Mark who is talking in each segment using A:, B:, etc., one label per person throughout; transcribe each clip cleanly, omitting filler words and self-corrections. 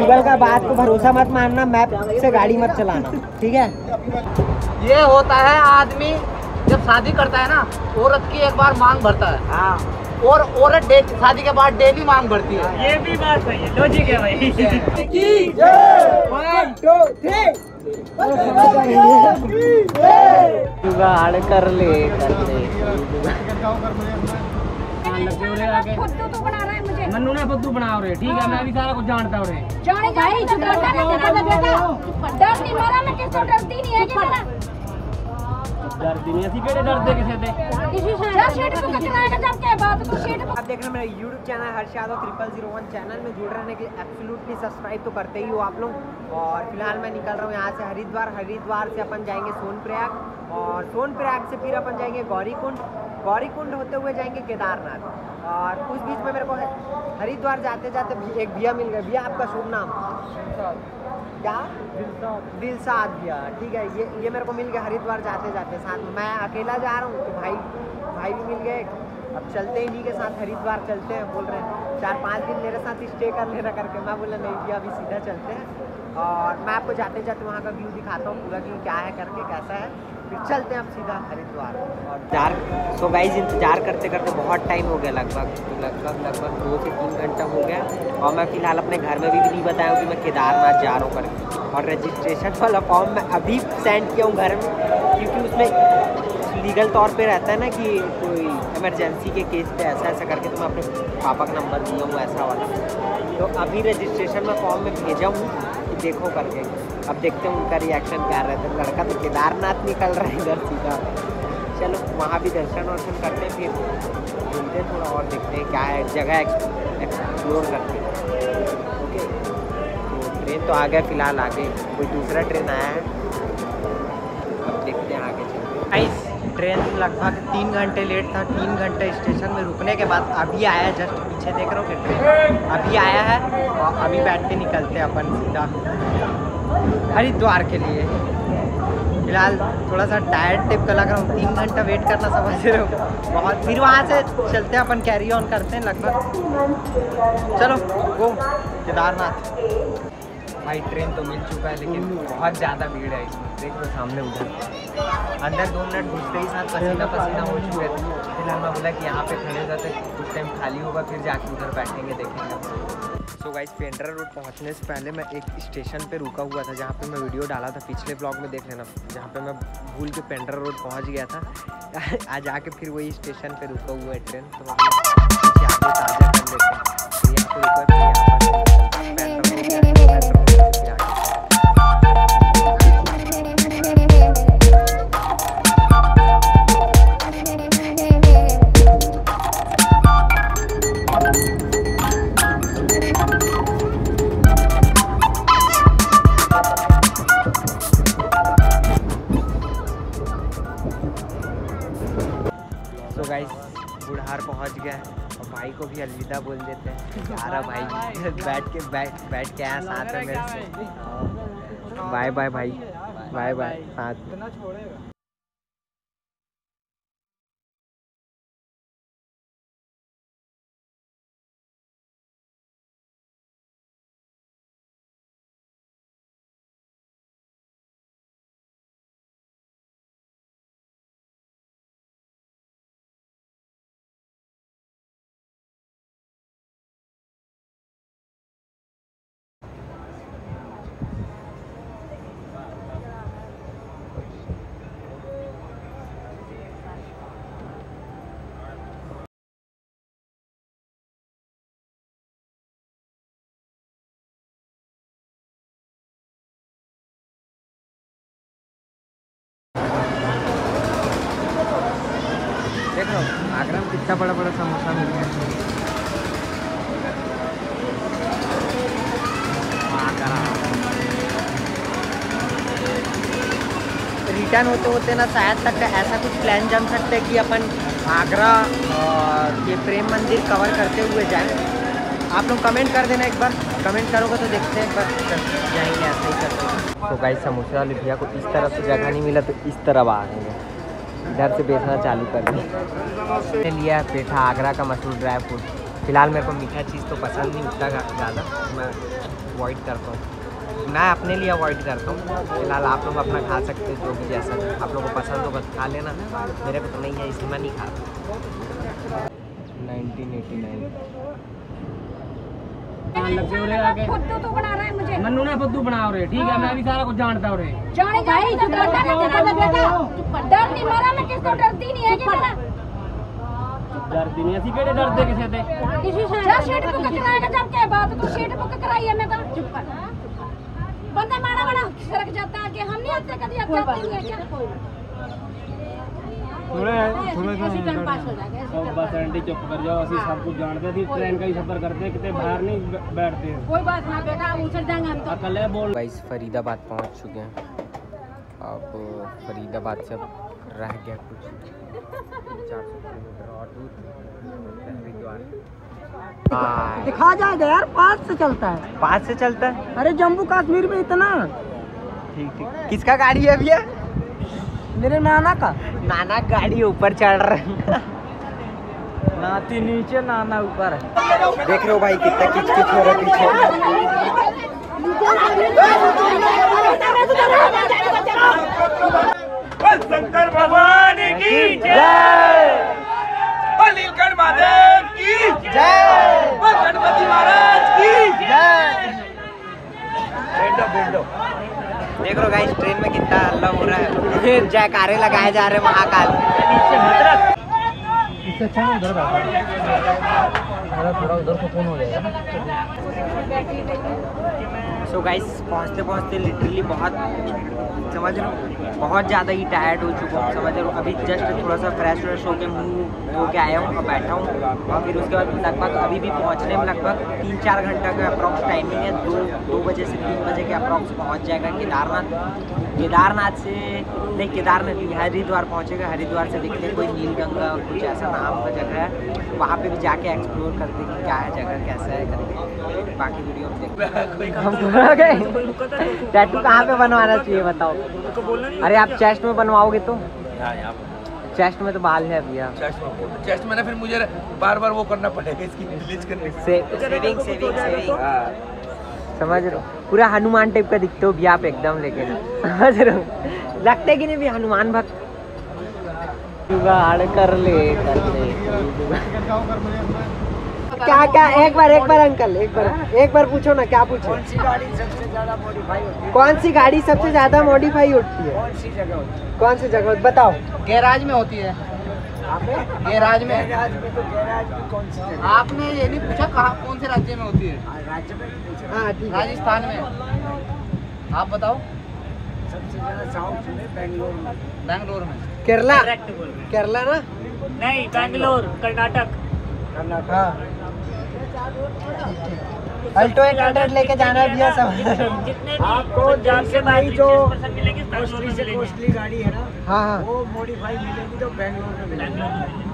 A: Google का बात को भरोसा मत मानना, मैप से गाड़ी मत चलाना, ठीक है।
B: ये होता है आदमी जब शादी करता है ना, औरत की एक बार मांग भरता है। हाँ। और औरत शादी के बाद डेली मांग भरती है। ये भी बात सही है, लॉजिक है भाई।
A: 1 2 3 जुगाड़ कर ले
C: फुद्दू बना रहा है मुझे।
B: मन्नू ने फुद्दू बना रहे, ठीक है, मैं भी सारा कुछ जानता हूँ।
C: जाने भाई डर नहीं मारा, मैं किसको डरती नहीं है कि
B: डरती नहीं, ऐसी केड़े डरते किसे थे?
A: आप देख रहे हैं मेरा YouTube channel Harsh Yadav 0001 channel में जुड़ रहने के एब्सोल्युटली सब्सक्राइब तो करते ही हो आप लोग। और फिलहाल मैं निकल रहा हूँ यहाँ से हरिद्वार से अपन जाएंगे सोनप्रयाग, और सोनप्रयाग से फिर अपन जाएंगे गौरीकुंड होते हुए जाएंगे केदारनाथ। और उस बीच में मेरे को हरिद्वार जाते जाते एक भैया मिल गए। भैया आपका शुभ नाम क्या? दिलसाद भैया, ठीक है। ये मेरे को मिल गया हरिद्वार जाते जाते साथ में। मैं अकेला जा रहा हूँ तो भाई भी मिल गए। अब चलते ही इन्हीं के साथ हरिद्वार चलते हैं, बोल रहे हैं 4-5 दिन मेरे साथ स्टे कर लेना करके। मैं बोला नहीं भैया अभी सीधा चलते हैं, और मैं आपको जाते जाते वहाँ का व्यू दिखाता हूँ पूरा, व्यू क्या है करके कैसा है, फिर चलते हैं अब सीधा हरिद्वार। और सो गाइस इंतज़ार करते करते बहुत टाइम हो गया, लगभग 2 से 3 घंटा हो गया। और मैं फ़िलहाल अपने घर में भी नहीं बताया कि मैं केदारनाथ जा रहा हूँ करके। और रजिस्ट्रेशन वाला फॉर्म मैं अभी सेंड किया हूँ घर में, क्योंकि उसमें लीगल तौर पे रहता है ना कि कोई इमरजेंसी के केस पे ऐसा करके, तो मैं अपने पापा का नंबर दिया हूँ ऐसा वाला। तो अभी रजिस्ट्रेशन में फॉर्म में भेजा हूँ कि देखो करके। अब देखते हैं उनका रिएक्शन क्या रहता है। लड़का तो केदारनाथ निकल रहा है इधर सीधा। चलो वहाँ भी दर्शन वर्शन करते हैं, फिर घूमते हैं थोड़ा और देखते हैं क्या है, जगह एक्सप्लोर करते हैं। ओके, तो ट्रेन तो आ गया, फ़िलहाल आगे कोई दूसरा ट्रेन आया है, अब देखते हैं आगे चलते। ट्रेन लगभग 3 घंटे लेट था। 3 घंटे स्टेशन में रुकने के बाद अभी आया है, जस्ट पीछे देख रहा हूँ कि ट्रेन अभी आया है। और अभी बैठ के निकलते हैं अपन सीधा हरिद्वार के लिए। फिलहाल थोड़ा सा टायर्ड टाइप का लग रहा हूँ, 3 घंटा वेट करना समझ रहे हो बहुत। फिर वहाँ से चलते हैं अपन, कैरी ऑन करते हैं लगभग। चलो गो केदारनाथ। भाई ट्रेन तो मिल चुका है, लेकिन बहुत ज़्यादा भीड़ है इसमें। देख लो सामने उधर अंदर 2 मिनट घुसते ही साथ पसीना हो चुके थे। फिलहाल मैं बोला कि यहाँ पे खड़े जाते, कुछ टाइम खाली होगा, फिर जाके उधर बैठेंगे, देखेंगे। सो गाइस पेंड्रा रोड पहुँचने से पहले मैं एक स्टेशन पे रुका हुआ था, जहाँ पे मैं वीडियो डाला था, पिछले ब्लॉग में देख लेना, जहाँ पे मैं भूल के पेंड्रा रोड पहुँच गया था। आज आके फिर वही स्टेशन पे रुका हुआ है ट्रेन, तो पीछे आगे ताज़ा कर लेते हैं। यहाँ पे रुका, बुढ़ार पहुंच गया और भाई को भी अलविदा बोल देते हैं। यारा भाई बैठ के आया साथ में मेरे से। बाय बाय भाई, बाय बाय साथ। देखो आगरा में कितना बड़ा बड़ा समोसा मिलता है। रिटर्न होते होते ना शायद तक ऐसा कुछ प्लान जम सकते हैं कि अपन आगरा ये प्रेम मंदिर कवर करते हुए जाएं। आप लोग कमेंट कर देना, एक बार कमेंट करोगे तो देखते हैं, एक बार जाएंगे ऐसा ही करते हैं। तो गाइस समोसे वाले भैया को इस तरफ से जगह नहीं मिला तो इस तरफ आ गए, इधर से बेचना चालू कर दिया। लिया पेठा, आगरा का मशहूर ड्राई फ्रूट। फिलहाल मेरे को मीठा चीज़ तो पसंद नहीं उतना ज़्यादा, मैं अवॉइड करता हूँ। मैं अपने लिए अवॉइड करता हूँ। फिलहाल आप लोग अपना खा सकते हो, जो भी जैसा आप लोगों को पसंद होगा खा लेना, मेरे को तो नहीं है इसलिए मैं नहीं खाता। 1989
C: फुद्दू तो बना रहा है मुझे।
B: मन्नू ने फुद्दू बना रहे, ठीक है, मैं भी सारा कुछ जानता हूँ।
C: जाने भाई जो डर नहीं मारा, मैं किसको डरती नहीं है।
B: डरती नहीं, ऐसी केड़े डरते किसी से?
C: किसी से जा सीट बुक कराएगा जब क्या बात, तो सीट बुक कराई है मैं तो चुप कर। बंदा मारा बड़ा सरक जाता है कि हम नहीं आते, कभी आप जाते नहीं है क्या?
B: बस आंटी चुप कर जाओ, असि सब कुछ जानते थे, ट्रेन का ही सफर करते, कितने बाहर नहीं बैठते हैं।
C: कोई बात ना बेटा, हम उतर जाएंगे हम तो।
B: अकल है बोल।
A: गाइस फरीदाबाद पहुंच चुके हैं। अब फरीदाबाद से रह गया कुछ 400 किलोमीटर और दूर हरिद्वार।
B: दिखा जाएगा यार, 5 से चलता है।
A: 5 से चलता है?
B: अरे जम्मू कश्मीर में इतना।
A: ठीक ठीक। किसका गाड़ी है भैया?
B: मेरे नाना का।
A: नाना गाड़ी ऊपर चढ़ रहे हैं।
B: नाती नीचे, नाना ऊपर।
A: देख रहे हो भाई कितना किच किच हो रहा है पीछे।
D: शंकर भगवान की जय, नीलकंठ महादेव की जय, गणपति महाराज की जय।
A: देख रहे हो गाइस ट्रेन में कितना हल्ला हो रहा है, जयकारे लगाए जा रहे हैं महाकाल।
B: इससे अच्छा उधर थोड़ा उधर को फोन हो जाएगा।
A: सो गाइस पहुँचते पहुँचते लिटरली बहुत समझ रहे हो बहुत ज़्यादा ही टायर्ड हो चुका हूँ, समझ रहे हो। अभी जस्ट थोड़ा सा फ्रेश होके मुँह धो के आया हूँ और बैठा हूँ, और फिर उसके बाद लगभग अभी भी पहुँचने में लगभग 3-4 घंटा का अप्रॉक्स टाइमिंग है। 2 बजे से 3 बजे के अप्रॉक्स पहुँच जाएगा केदारनाथ से नहीं, केदारनाथ हरिद्वार पहुँचेगा। हरिद्वार से देखते हैं कोई नीलगंगा कुछ ऐसा नाम का जगह है, वहाँ पे भी जाके एक्सप्लोर करते हैं कि क्या है जगह, कैसा है करके। बाकी वीडियो में देखते हैं। टैटू कहाँ पे बनवाना चाहिए बताओ? अरे आप चेस्ट में बनवाओगे तो? चेस्ट में तो बाल है भैया।
D: चेस्ट में ना फिर मुझे बार बार वो करना पड़ेगा इसकी रिलीज करने
A: सेविंग समझ रहे हो। पूरा हनुमान टाइप का दिखते हो भैया आप एकदम, लेकिन समझ रहे हो लगते कि नहीं भी हनुमान भक्त। जुगाड़ कर ले क्या एक बार अंकल एक बार पूछो ना, क्या पूछो?
B: कौन सी गाड़ी सबसे ज्यादा मॉडिफाई होती है?
A: कौन सी गाड़ी सबसे ज्यादा मॉडिफाई होती है?
B: कौन सी जगह होती है?
A: कौन सी जगह बताओ?
B: गैराज में होती है। गैराज में।
D: गैराज में तो गैराज में कौन सी जगह?
B: आपने ये नहीं पूछा कहाँ कौन से राज्य में होती है?
D: राज्य में पूछा।
A: हाँ ठीक है।
B: राजस्थान में। आप बताओ?
D: सबसे ज्यादा साउथ में
B: बेंगलोर में।
A: केरला ना?
E: नहीं, बैंगलोर कर्नाटक।
A: अल्टो 800 लेके जाना है भैया सब।
E: जितने
D: आपको
E: पंजाब के बाद
D: जो
E: मिलेंगे
D: कोस्टली से कोस्टली गाड़ी है ना,
A: हाँ
D: वो मॉडिफाई मिलेगी तो बैंगलोर में मिलेगी।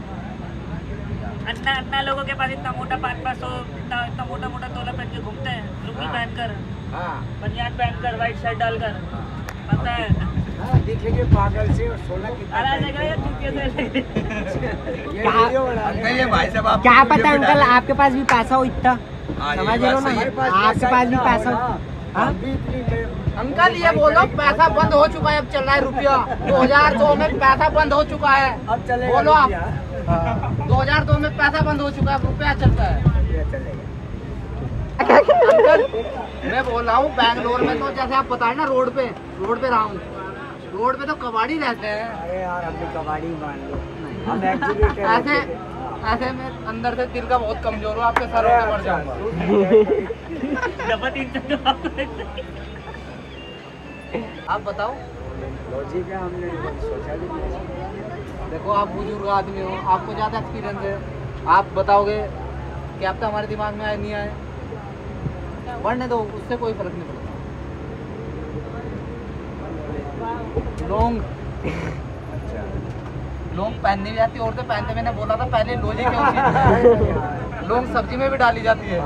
E: अन्ना लोगों के पास इतना मोटा 500 इतना मोटा तोला पहन के घूमते हैं, लुंगी पहनकर, बनियान पहनकर, व्हाइट शर्ट डालकर, पता है
D: दिखेंगे पागल से। और 16
A: ये भाई साहब आप क्या पता अंकल आपके पास भी पैसा हो इतना, समझ रहे हो ना? आपके पास भी पैसा हो।
B: अंकल ये बोलो पैसा बंद हो चुका है, अब चल रहा है रुपया। 2002 में पैसा बंद हो चुका है,
D: अब चलेगा।
B: बोलो आप। 2002 में पैसा बंद हो चुका है, रुपया चलता है। अंकल मैं बोल रहा हूँ बेंगलोर में तो जैसे आप बताए ना, रोड पे रहा हूँ, रोड पे तो कबाड़ी रहते हैं।
D: अरे यार हम भी कबाड़ी मान लो, हम
B: ऐसे में अंदर से दिल का बहुत कमजोर हो, आपके सर पे मर जाऊंगा। आप बताओ?
D: लॉजिक है, हमने सोचा भी नहीं।
B: देखो आप बुजुर्ग आदमी हो, आपको ज़्यादा एक्सपीरियंस है, आप बताओगे कि अब तो हमारे दिमाग में आए नहीं आए, बढ़ने दो, उससे कोई फर्क नहीं पड़ता। लौंग पहननी भी आती है, औरतें पहनते, मैंने बोला था पहले लोजी क्यों होती। लौंग सब्जी में भी डाली जाती है।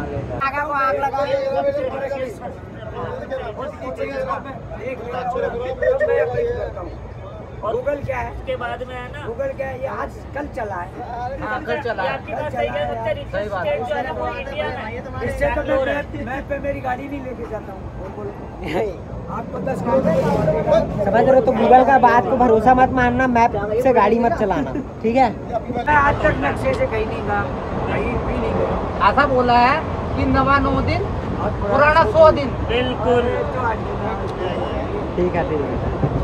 E: गूगल क्या है? उसके बाद में है ना गूगल क्या है? ये आज कल चला है।
B: हाँ, कल चला है।
E: आपकी बात सही है।
B: सही बात है।
E: जो है ना वो इंडिया में
F: इससे तो मैं पे मेरी गाड़ी नहीं लेके जाता हूँ। आपको 10 किलो
A: समझ रहे हो? तो गूगल का बात को भरोसा मत मानना, मैप से गाड़ी मत चलाना, ठीक है?
F: मैं आज तक नक्शे से कहीं नहीं गया, कहीं भी नहीं गया।
B: ऐसा बोला है कि नवा 9 दिन पुराना 100 दिन।
E: बिल्कुल
A: ठीक है, ठीक है।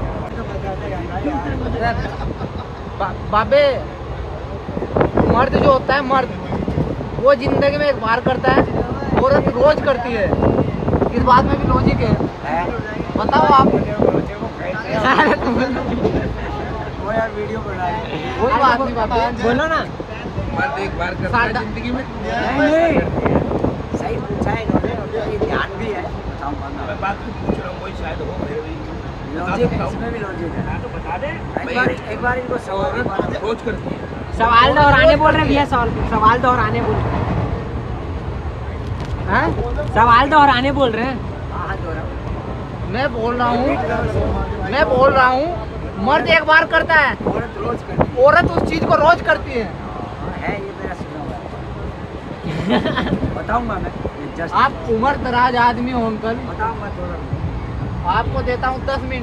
B: बाबे, मर्द जो होता है मर्द, वो जिंदगी में एक बार करता है, औरत रोज करती है। इस बात में भी लॉजिक है। बताओ आप।
F: वो यार वीडियो बना रहे हैं।
B: कोई बात नहीं बाबे,
A: बोलो ना।
D: मर्द एक बार करता है जिंदगी में।
F: नहीं, सही पूछा है इन्होंने, उनका ये ध्यान भी है।
D: मैं बात तो पूछ रहा हूँ, कोई शायद हो मेरे भी
F: लॉजिक है, इसमें भी लॉजिक है।
E: तो बता दे।
F: एक बार इनको सवाल
D: रोज करती है।
A: सवाल दोहराने बोल रहे भैया, सवाल दोहराने बोल रहे हैं। सवाल दोहराने बोल रहे हैं।
B: मैं बोल रहा हूँ मर्द एक बार करता है,
F: औरत रोज करती
B: औरत उस चीज को रोज करती है।
F: है, ये मेरा सुना हुआ है। बताऊंगा मैं जस्ट
B: आप उम्र दराज आदमी हो अंकल,
F: बताऊंगा थोड़ा।
B: आपको देता हूँ 10 मिनट।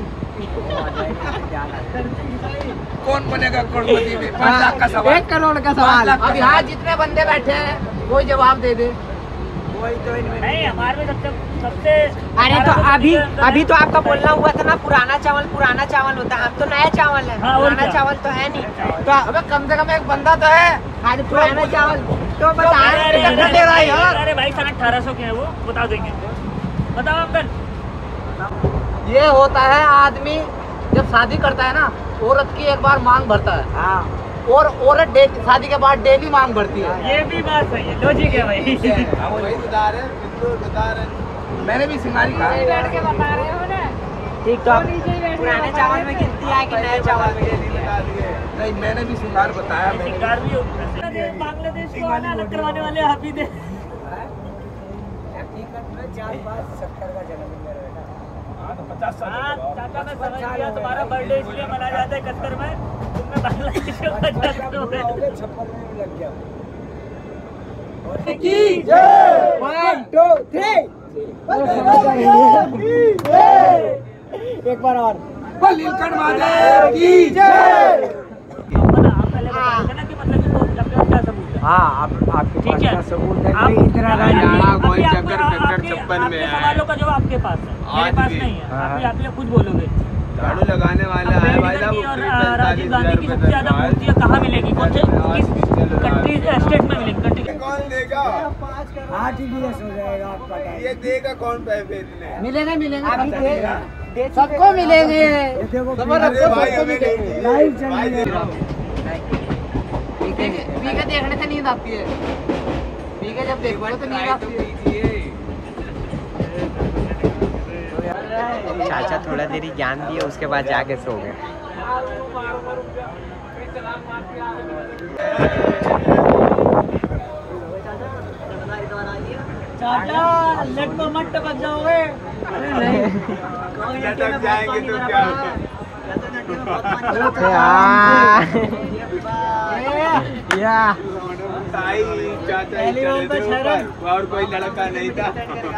D: कौन बनेगा करोड़पति में? 5 लाख का सवाल।
A: 1 करोड़ का सवाल।
B: अब यहाँ जितने बंदे बैठे हैं कोई जवाब दे दे।
F: वही तो इनमें
E: नहीं, हमारे में सबसे
A: अरे तो अभी तो आपका बोलना हुआ था ना, पुराना चावल होता है। हम तो नया चावल है,
E: हाँ, और
A: पुराना
E: क्या?
A: चावल तो है नहीं। तो
B: अबे कम से कम एक बंदा तो है।
A: आज पुराना चावल तो बता
E: अरे
B: दे रहा है यार।
E: अरे भाई 1800 के हैं वो, बता देंगे। बताओ अंकल।
B: ये होता है आदमी जब शादी करता है ना, औरत की एक बार मांग भरता है,
F: हाँ,
B: और औरत शादी के बाद डेली मांग भरती है।
E: ये भी बात सही है, लॉजिक है भाई।
D: हम वही बता रहे हैं, बिल्कुल बता रहे हैं। मैंने भी सिंगारी कहा।
C: बैठ के बता रहे हो ना।
A: ठीक। तो पुराने चावल में गिनती है कि नए चावल में गिनती है?
D: नहीं, मैंने भी सिंगार बताया। मैंने
E: शिकार भी बांग्लादेश को आना अलग करवाने वाले हाफिज है।
F: हकीकत में 4-5-70 का जन्मदिन मेरा बेटा।
D: हाँ, तो 50 साल
E: हाँ, चाचा मैं समझ गया, तुम्हारा बर्थडे इसलिए मनाया जाता है 71 में, तुमने बांग्लादेश को
F: पूरा हो गया, 56 में लग गया।
A: One, two, three। एक बार और।
D: नीलकंठ महादेव की जय।
E: आप पहले बताएंगे ना कि मतलब कि वो आपके पास क्या सबूत है।
F: हाँ, आपके
E: ठीक
F: पास
E: है।
F: क्या सबूत है?
E: आप-
F: कोई इतना
E: अभी
F: राजा
E: आपके-
D: चक्कर
E: आपके-
D: 56 में
E: आपके
D: आया।
E: सवालों का जवाब आपके पास है, मेरे पास नहीं है। आप ही खुद बोलोगे।
D: झाड़ू लगाने वाला है भाई साहब।
E: और राजीव गांधी की सबसे ज्यादा मूर्तियाँ कहाँ मिलेगी? कौन से किस कंट्री स्टेट में मिलेगी? कंट्री
D: कौन देगा?
F: RTGS हो जाएगा आपका टाइम।
D: ये देगा कौन पैसे इतने?
B: मिलेंगे
A: अभी दे
B: सबको मिलेंगे।
F: देखो,
B: खबर रखो, सबको मिलेंगे।
F: लाइव चल रही है।
B: पी के देखने से नींद आती है। पी के जब देखो तो नींद आती है।
A: चाचा थोड़ा देरी ज्ञान दिए, उसके बाद जाके सो गए।
E: चाचा लेट को मत टपक जाओगे।
D: लटक जाएंगे तो क्या?
A: या
D: ताई चाचा ही चढ़े थे ऊपर, और कोई लड़का नहीं था।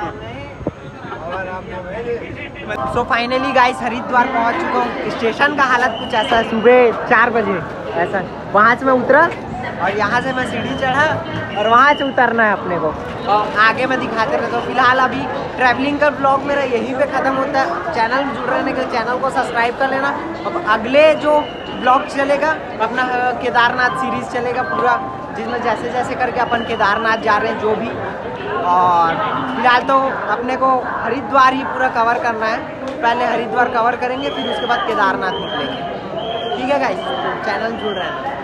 A: सो फाइनली गाइस हरिद्वार पहुंच चुका हूँ। स्टेशन का हालत कुछ ऐसा है, सुबह 4 बजे ऐसा वहाँ से मैं उतरा और यहाँ से मैं सीढ़ी चढ़ा और वहाँ से उतरना है अपने को। और आगे मैं दिखाते रहता हूँ। फिलहाल अभी ट्रैवलिंग का ब्लॉग मेरा यहीं पे ख़त्म होता है। चैनल में जुड़ रहने के लिए चैनल को सब्सक्राइब कर लेना। अब अगले जो ब्लॉग चलेगा अपना केदारनाथ सीरीज़ चलेगा पूरा, जिसमें जैसे जैसे करके अपन केदारनाथ जा रहे हैं जो भी। और फिलहाल तो अपने को हरिद्वार ही पूरा कवर करना है। पहले हरिद्वार कवर करेंगे, फिर उसके बाद केदारनाथ निकलेंगे। ठीक है गाइस, तो चैनल जुड़ रहे हैं।